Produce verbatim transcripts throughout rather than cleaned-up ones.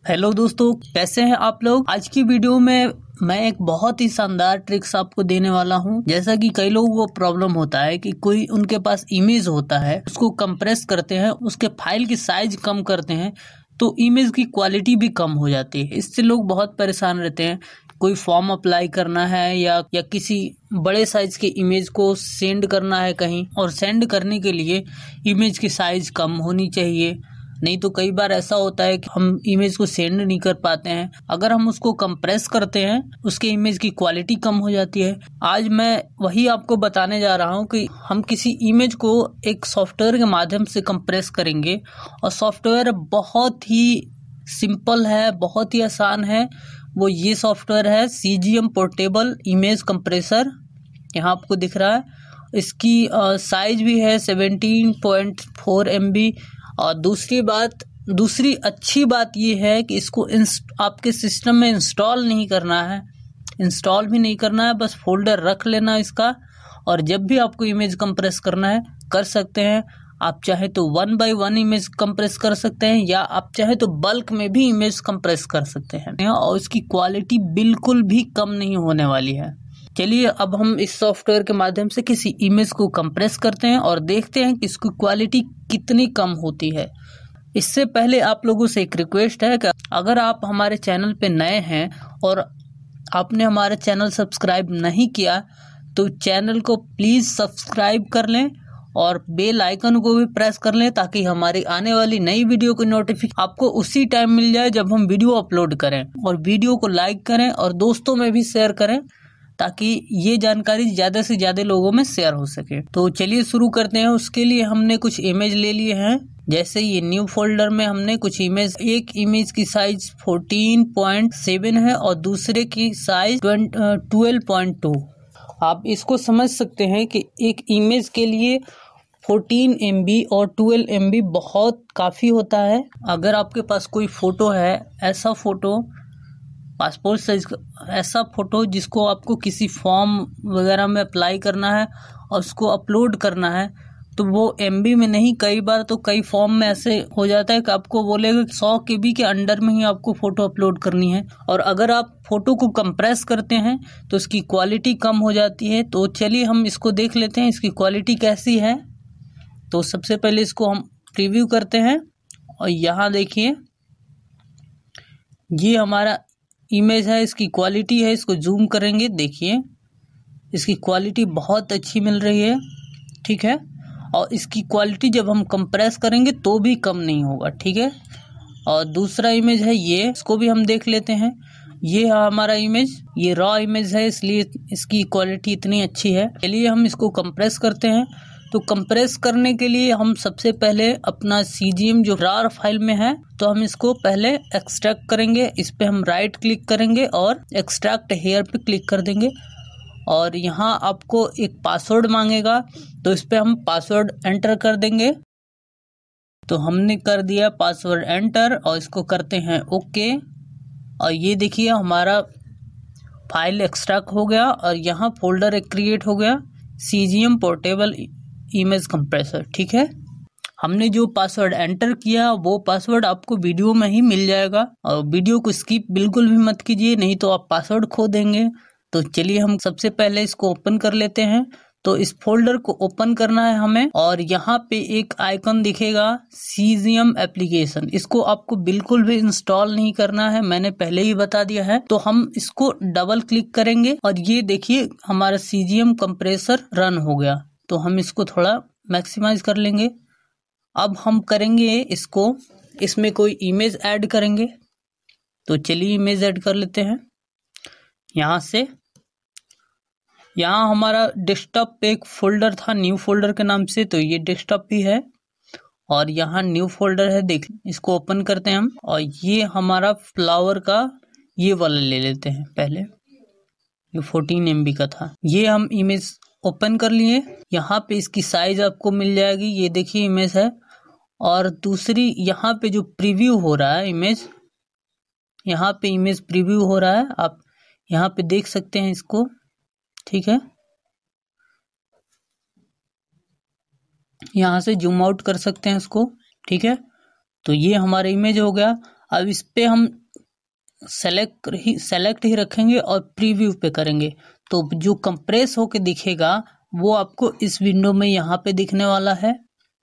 Hello दोस्तों, कैसे हैं आप लोग। आज की वीडियो में मैं एक बहुत ही शानदार ट्रिक्स आपको देने वाला हूं। जैसा कि कई लोगों को प्रॉब्लम होता है कि कोई उनके पास इमेज होता है, उसको कंप्रेस करते हैं, उसके फाइल की साइज कम करते हैं तो इमेज की क्वालिटी भी कम हो जाती है। इससे लोग बहुत परेशान रहते हैं। कोई फॉर्म अप्लाई करना है या या किसी बड़े साइज के इमेज को सेंड करना है कहीं, और सेंड करने के लिए इमेज की साइज कम होनी चाहिए। नहीं तो कई बार ऐसा होता है कि हम इमेज को सेंड नहीं कर पाते हैं। अगर हम उसको कंप्रेस करते हैं, उसके इमेज की क्वालिटी कम हो जाती है। आज मैं वही आपको बताने जा रहा हूँ कि हम किसी इमेज को एक सॉफ्टवेयर के माध्यम से कंप्रेस करेंगे, और सॉफ्टवेयर बहुत ही सिंपल है, बहुत ही आसान है। वो ये सॉफ्टवेयर है C G M portable image compressor. यहाँ आपको दिख रहा है। इसकी साइज भी है seventeen point four M B. और दूसरी बात दूसरी अच्छी बात ये है कि इसको आपके सिस्टम में इंस्टॉल नहीं करना है, इंस्टॉल भी नहीं करना है, बस फोल्डर रख लेना इसका। और जब भी आपको इमेज कंप्रेस करना है कर सकते हैं। आप चाहे तो one by one image compress कर सकते हैं, या आप चाहे तो बल्क में भी इमेज कंप्रेस कर सकते हैं, और इसकी क्वालिटी बिल्कुल भी कम नहीं होने वाली है। चलिए अब हम इस सॉफ्टवेयर के माध्यम से किसी इमेज को कंप्रेस करते हैं और देखते हैं कि इसकी क्वालिटी कितनी कम होती है। इससे पहले आप लोगों से एक रिक्वेस्ट है कि अगर आप हमारे चैनल पे नए हैं और आपने हमारा चैनल सब्सक्राइब नहीं किया तो चैनल को प्लीज़ सब्सक्राइब कर लें और बेल आइकन को भी प्रेस कर लें, ताकि हमारी आने वाली नई वीडियो की नोटिफिकेशन आपको उसी टाइम मिल जाए जब हम वीडियो अपलोड करें। और वीडियो को लाइक करें और दोस्तों में भी शेयर करें, ताकि ये जानकारी ज़्यादा से ज़्यादा लोगों में शेयर हो सके। तो चलिए शुरू करते हैं। उसके लिए हमने कुछ इमेज ले लिए हैं। जैसे ये न्यू फोल्डर में हमने कुछ इमेज, एक इमेज की साइज फोर्टीन पॉइंट सेवन है और दूसरे की साइज ट्वेल्व पॉइंट टू। आप इसको समझ सकते हैं कि एक इमेज के लिए फोर्टीन एम बी और ट्वेल्व एम बी बहुत काफ़ी होता है। अगर आपके पास कोई फ़ोटो है, ऐसा फ़ोटो पासपोर्ट साइज ऐसा फ़ोटो जिसको आपको किसी फॉर्म वगैरह में अप्लाई करना है और उसको अपलोड करना है, तो वो एमबी में नहीं, कई बार तो कई फॉर्म में ऐसे हो जाता है कि आपको बोलेगा कि सौ के बी के अंडर में ही आपको फ़ोटो अपलोड करनी है। और अगर आप फ़ोटो को कंप्रेस करते हैं तो इसकी क्वालिटी कम हो जाती है। तो चलिए हम इसको देख लेते हैं इसकी क्वालिटी कैसी है। तो सबसे पहले इसको हम प्रीव्यू करते हैं, और यहाँ देखिए ये हमारा इमेज है, इसकी क्वालिटी है। इसको जूम करेंगे, देखिए इसकी क्वालिटी बहुत अच्छी मिल रही है, ठीक है। और इसकी क्वालिटी जब हम कंप्रेस करेंगे तो भी कम नहीं होगा, ठीक है। और दूसरा इमेज है ये, इसको भी हम देख लेते हैं। ये है हमारा इमेज, ये रॉ इमेज है, इसलिए इसकी क्वालिटी इतनी अच्छी है। चलिए हम इसको कंप्रेस करते हैं। तो कंप्रेस करने के लिए हम सबसे पहले अपना सी जी एम जो जार फाइल में है, तो हम इसको पहले एक्सट्रैक्ट करेंगे। इस पे हम राइट क्लिक करेंगे और एक्सट्रैक्ट हेयर पे क्लिक कर देंगे। और यहाँ आपको एक पासवर्ड मांगेगा, तो इस पे हम पासवर्ड एंटर कर देंगे। तो हमने कर दिया पासवर्ड एंटर, और इसको करते हैं ओके। और ये देखिए हमारा फाइल एक्सट्रैक्ट हो गया, और यहाँ फोल्डर एक क्रिएट हो गया, C G M portable image compressor, ठीक है। हमने जो पासवर्ड एंटर किया वो पासवर्ड आपको वीडियो में ही मिल जाएगा, और वीडियो को स्किप बिल्कुल भी मत कीजिए, नहीं तो आप पासवर्ड खो देंगे। तो चलिए हम सबसे पहले इसको ओपन कर लेते हैं। तो इस फोल्डर को ओपन करना है हमें, और यहाँ पे एक आइकन दिखेगा सी जी एम एप्लीकेशन। इसको आपको बिल्कुल भी इंस्टॉल नहीं करना है, मैंने पहले ही बता दिया है। तो हम इसको डबल क्लिक करेंगे, और ये देखिए हमारा C G M compressor run हो गया। तो हम इसको थोड़ा मैक्सिमाइज कर लेंगे। अब हम करेंगे इसको, इसमें कोई इमेज ऐड करेंगे। तो चलिए इमेज ऐड कर लेते हैं। यहाँ से यहाँ हमारा डेस्कटॉप पे एक फोल्डर था न्यू फोल्डर के नाम से, तो ये डेस्कटॉप भी है, और यहाँ न्यू फोल्डर है, देख इसको ओपन करते हैं हम। और ये हमारा फ्लावर का ये वाला ले लेते हैं पहले, ये फोर्टीन एम बी का था। ये हम इमेज ओपन कर लिए। यहाँ पे इसकी साइज आपको मिल जाएगी, ये देखिए इमेज है। और दूसरी यहाँ पे जो प्रीव्यू हो रहा है इमेज, यहाँ पे इमेज प्रीव्यू हो रहा है, आप यहाँ पे देख सकते हैं इसको, ठीक है। यहाँ से जूम आउट कर सकते हैं इसको, ठीक है। तो ये हमारा इमेज हो गया। अब इस पे हम सेलेक्ट ही सेलेक्ट ही रखेंगे और प्रीव्यू पे करेंगे, तो जो कंप्रेस होके दिखेगा वो आपको इस विंडो में यहाँ पे दिखने वाला है,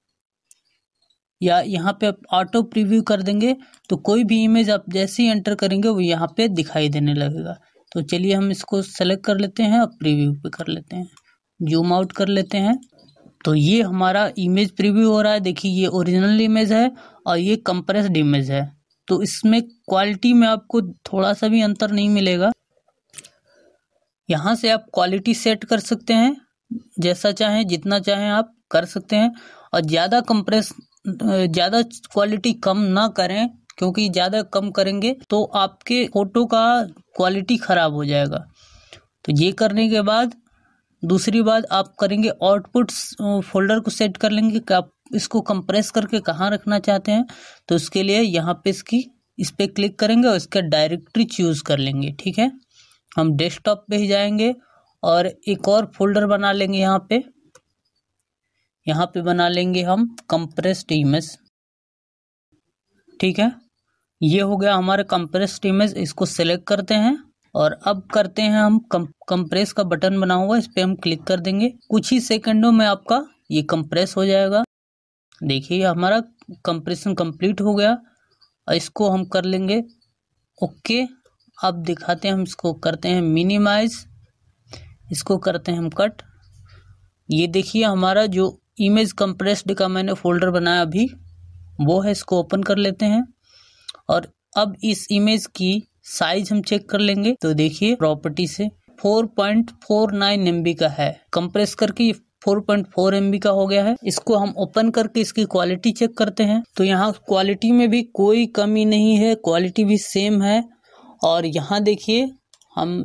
या यहाँ पे आप ऑटो प्रीव्यू कर देंगे तो कोई भी इमेज आप जैसे ही एंटर करेंगे वो यहाँ पे दिखाई देने लगेगा। तो चलिए हम इसको सेलेक्ट कर लेते हैं और प्रीव्यू पे कर लेते हैं, जूम आउट कर लेते हैं। तो ये हमारा इमेज प्रीव्यू हो रहा है। देखिए ये ओरिजिनल इमेज है और ये कंप्रेस्ड इमेज है, तो इसमें क्वालिटी में आपको थोड़ा सा भी अंतर नहीं मिलेगा। यहाँ से आप क्वालिटी सेट कर सकते हैं, जैसा चाहें जितना चाहें आप कर सकते हैं, और ज़्यादा कंप्रेस ज़्यादा क्वालिटी कम ना करें, क्योंकि ज़्यादा कम करेंगे तो आपके फ़ोटो का क्वालिटी ख़राब हो जाएगा। तो ये करने के बाद दूसरी बात आप करेंगे, आउटपुट फोल्डर को सेट कर लेंगे कि आप इसको कंप्रेस करके कहाँ रखना चाहते हैं। तो उसके लिए यहाँ पे इसकी इस पर क्लिक करेंगे और इसका डायरेक्टरी चूज़ कर लेंगे। ठीक है, हम डेस्कटॉप पे ही जाएंगे और एक और फोल्डर बना लेंगे। यहाँ पे यहाँ पे बना लेंगे हम कंप्रेस्ड इमेज। ठीक है, ये हो गया हमारा कंप्रेस्ड इमेज। इसको सेलेक्ट करते हैं और अब करते हैं हम कंप्रेस का बटन बना हुआ, इस पर हम क्लिक कर देंगे। कुछ ही सेकंडों में आपका ये कंप्रेस हो जाएगा। देखिए हमारा कंप्रेशन कंप्लीट हो गया और इसको हम कर लेंगे ओके। अब दिखाते हैं, हम इसको करते हैं मिनिमाइज, इसको करते हैं हम कट। ये देखिए हमारा जो इमेज कंप्रेस्ड का मैंने फोल्डर बनाया अभी वो है, इसको ओपन कर लेते हैं और अब इस इमेज की साइज हम चेक कर लेंगे। तो देखिए प्रॉपर्टी से four point four nine M B का है, कंप्रेस करके ये four point four M B का हो गया है। इसको हम ओपन करके इसकी क्वालिटी चेक करते हैं। तो यहाँ क्वालिटी में भी कोई कमी नहीं है, क्वालिटी भी सेम है। और यहाँ देखिए हम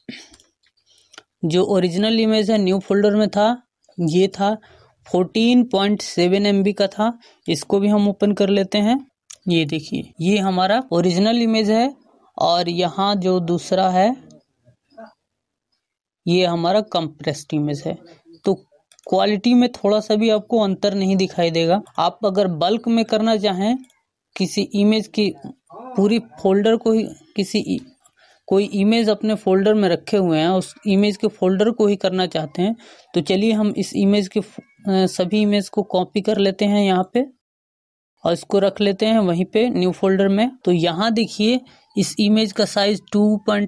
जो ओरिजिनल इमेज है न्यू फोल्डर में था, ये था fourteen point seven M B का था। इसको भी हम ओपन कर लेते हैं। ये देखिए ये हमारा ओरिजिनल इमेज है और यहाँ जो दूसरा है ये हमारा कंप्रेस्ड इमेज है। तो क्वालिटी में थोड़ा सा भी आपको अंतर नहीं दिखाई देगा। आप अगर बल्क में करना चाहें, किसी इमेज की पूरी फोल्डर को ही, किसी कोई इमेज अपने फोल्डर में रखे हुए हैं, उस इमेज के फोल्डर को ही करना चाहते हैं, तो चलिए हम इस इमेज के सभी इमेज को कॉपी कर लेते हैं यहाँ पे और इसको रख लेते हैं वहीं पे न्यू फोल्डर में। तो यहाँ देखिए इस इमेज का size two point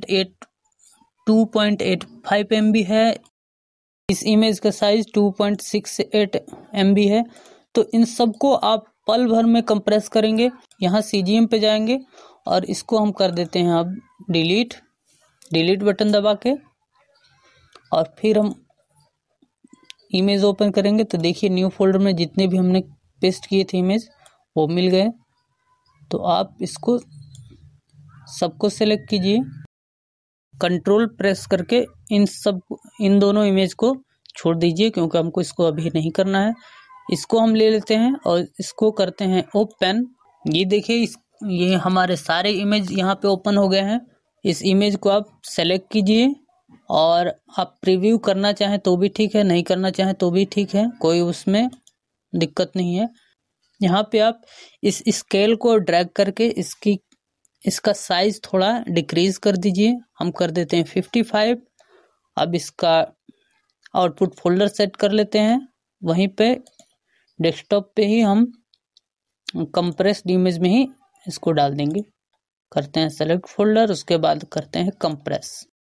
eight five M B है, इस इमेज का size two point six eight M B है। तो इन सबको आप पल भर में कंप्रेस करेंगे। यहाँ सी जी एम पे जाएंगे और इसको हम कर देते हैं अब डिलीट, डिलीट बटन दबा के, और फिर हम इमेज ओपन करेंगे। तो देखिए न्यू फोल्डर में जितने भी हमने पेस्ट किए थे इमेज वो मिल गए। तो आप इसको सबको सेलेक्ट कीजिए, कंट्रोल प्रेस करके इन सब इन दोनों इमेज को छोड़ दीजिए, क्योंकि हमको इसको अभी नहीं करना है। इसको हम ले लेते हैं और इसको करते हैं ओपन। ये देखिए इस ये हमारे सारे इमेज यहाँ पे ओपन हो गए हैं। इस इमेज को आप सेलेक्ट कीजिए और आप प्रीव्यू करना चाहें तो भी ठीक है, नहीं करना चाहें तो भी ठीक है, कोई उसमें दिक्कत नहीं है। यहाँ पे आप इस स्केल को ड्रैग करके इसकी इसका साइज थोड़ा डिक्रीज कर दीजिए। हम कर देते हैं फिफ्टी फाइव। अब इसका आउटपुट फोल्डर सेट कर लेते हैं, वहीं पे डेस्कटॉप पे ही हम कंप्रेस्ड इमेज में ही इसको डाल देंगे। करते हैं सेलेक्ट फोल्डर, उसके बाद करते हैं कंप्रेस।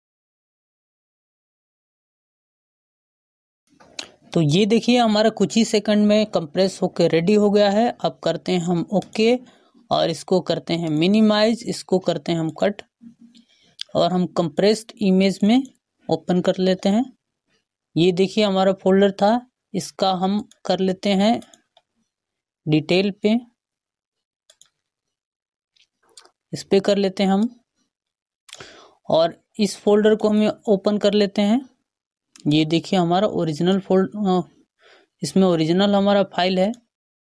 तो ये देखिए हमारा कुछ ही सेकंड में कंप्रेस होकर रेडी हो गया है। अब करते हैं हम ओके और इसको करते हैं मिनिमाइज, इसको करते हैं हम कट और हम कंप्रेस्ड इमेज में ओपन कर लेते हैं। ये देखिए हमारा फोल्डर था, इसका हम कर लेते हैं डिटेल पे, इस पे कर लेते हैं हम, और इस फोल्डर को हम ओपन कर लेते हैं। ये देखिए हमारा ओरिजिनल फोल्डर, इसमें ओरिजिनल हमारा फाइल है।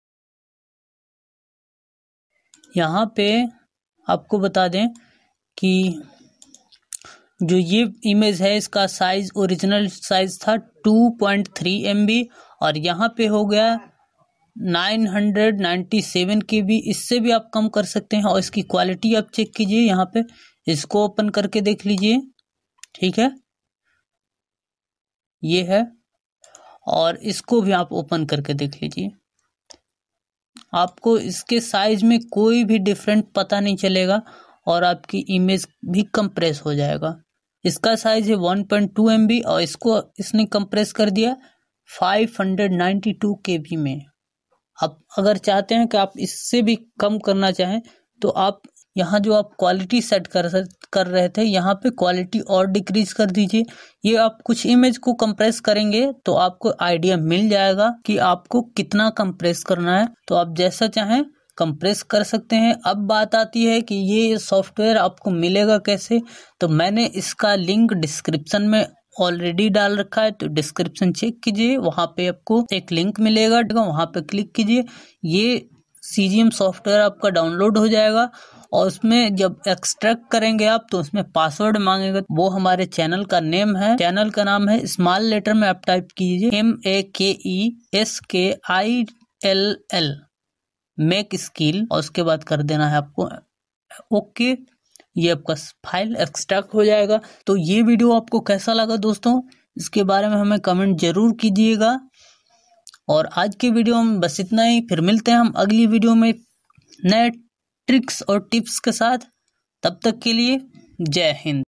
यहाँ पे आपको बता दें कि जो ये इमेज है इसका साइज ओरिजिनल साइज था two point three M B और यहाँ पे हो गया nine hundred ninety seven K B, इससे भी आप कम कर सकते हैं। और इसकी क्वालिटी आप चेक कीजिए यहाँ पे, इसको ओपन करके देख लीजिए, ठीक है, ये है। और इसको भी आप ओपन करके देख लीजिए, आपको इसके साइज में कोई भी डिफरेंट पता नहीं चलेगा और आपकी इमेज भी कंप्रेस हो जाएगा। इसका साइज है one point two M B और इसको इसने कंप्रेस कर दिया five hundred ninety two K B में। आप अगर चाहते हैं कि आप इससे भी कम करना चाहें तो आप यहाँ जो आप क्वालिटी सेट कर कर रहे थे, यहाँ पे क्वालिटी और डिक्रीज कर दीजिए। ये आप कुछ इमेज को कंप्रेस करेंगे तो आपको आइडिया मिल जाएगा कि आपको कितना कंप्रेस करना है, तो आप जैसा चाहें कंप्रेस कर सकते हैं। अब बात आती है कि ये सॉफ्टवेयर आपको मिलेगा कैसे, तो मैंने इसका लिंक डिस्क्रिप्शन में ऑलरेडी डाल रखा है, तो डिस्क्रिप्शन चेक कीजिए, वहाँ पे आपको एक लिंक मिलेगा, वहाँ पे क्लिक कीजिए। ये सीजीएम सॉफ्टवेयर आपका डाउनलोड हो जाएगा और उसमें जब एक्सट्रैक्ट करेंगे आप तो उसमें पासवर्ड मांगेगा। वो हमारे चैनल का नेम है, चैनल का नाम है, स्मॉल लेटर में आप टाइप कीजिए एम ए के E S K I L L, make skill, और उसके बाद कर देना है आपको ओके। ये आपका फाइल एक्सट्रैक्ट हो जाएगा। तो ये वीडियो आपको कैसा लगा दोस्तों, इसके बारे में हमें कमेंट जरूर कीजिएगा। और आज के वीडियो में बस इतना ही, फिर मिलते हैं हम अगली वीडियो में नए ट्रिक्स और टिप्स के साथ। तब तक के लिए जय हिंद।